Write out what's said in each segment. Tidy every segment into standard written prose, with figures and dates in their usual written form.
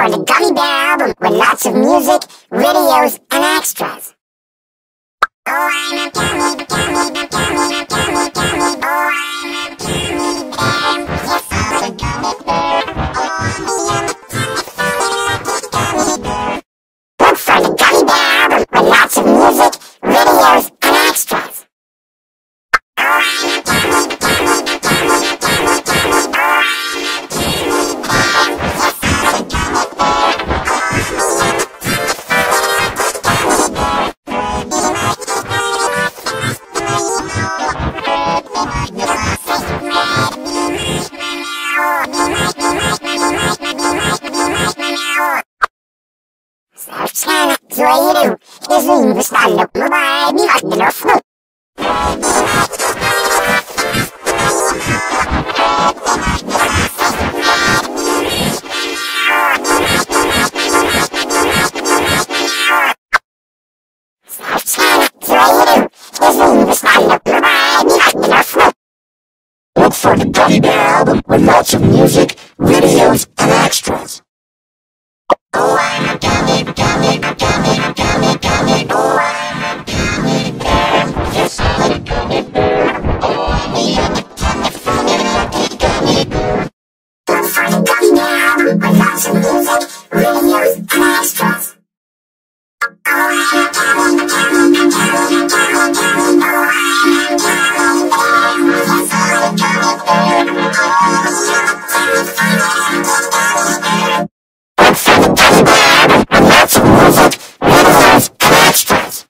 for the Gummy Bear album with lots of music, videos, and extras. Oh, I'm a gummy, gummy, gummy, gummy, gummy. Oh, I'm a gummy bear. Yes, I'm a gummy bear. Oh, I'm a gummy bear. Look for the Gummy Bear album with lots of music, videos, and extras. Oh, I'm a gummy, gummy, gummy, gummy, gummy. Oh, I'm a gummy bear. Yes, I'm a gummy bear. Sarcana, Zoiru, Izin, Vistallo, Mobile, Milaglio, Flu. Sarcana, Zoiru, Izin, Vistallo, Mobile, Milaglio, Flu. Look for the Gummy Bear album with lots of music, videos, and extras. Oh, I'm a gummy, gummy, gummy, gummy, gummy. Oh, I'm a gummy bear. Yes, I'm a gummy bear. Oh, I'm a gummy, gummy bear. Look for the Gummy Bear album with lots of music, videos, and extras. Oh, I'm a gummy, gummy, gummy, gummy, gummy. Oh, I'm a gummy bear. Yes, I'm a gummy bear. Oh, I'm a gummy bear. Look for the Gummy Bear album with lots of music, videos, and extras.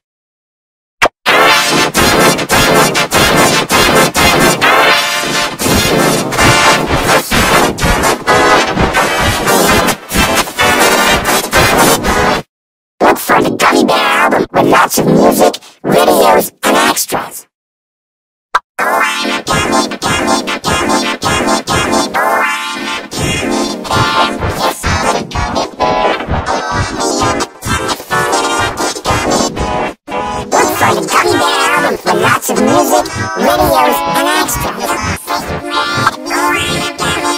Look for the Gummy Bear album with lots of music, videos, and extras. Oh, I'm a gummy, gummy, gummy, gummy, gummy. Oh, I'm a gummy bear. Yes, I'm a gummy bear. Oh, I'm a gummy bear. Look for the Gummy Bear album with lots of music, videos, and extras. Oh, I'm a gummy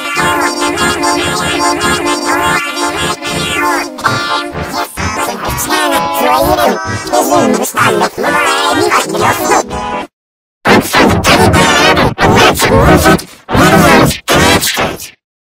Zoiru, Izin, Vistallo, Mobile, Milaglio, Flu. Look for the Gummy Bear album with lots of music, videos, and extras.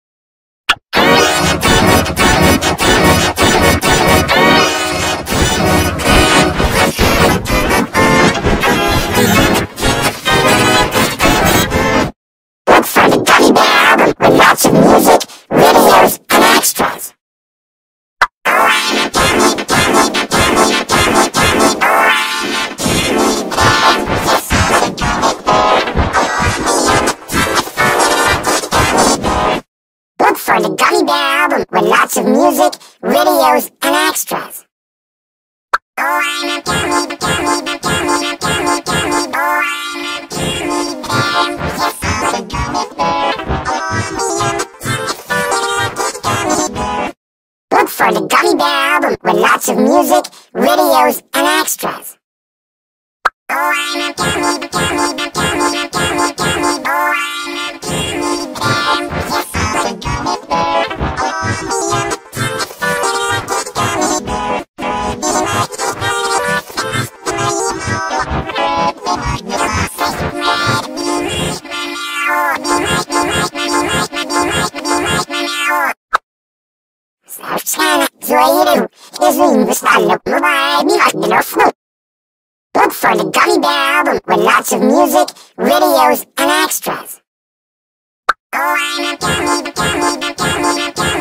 Look for the Gummy Bear album with lots of music, videos, and extras. Oh, I'm a gummy, gummy, gummy, gummy, gummy. Oh, I'm a gummy bear. Yes, I'm a gummy bear. Oh, look for the Gummy Bear album with lots of music, videos, and extras. Oh, I'm a gummy, gummy, gummy, gummy, gummy. Oh, I'm a gummy bear. Yes, I'm a gummy bear. Oh, look for the Gummy Bear album with lots of music, videos, and extras. Oh, I'm a gummy, gummy, gummy, gummy, gummy. Oh, I'm a gummy bear. Yes, I'm a gummy bear. Sarcana, Zoiru, Izin, Vistallo, Mobile, Milaglio, Flu. Look for the Gummy Bear album with lots of music, videos, and extras. Oh, I'm a gummy, gummy, gummy, gummy.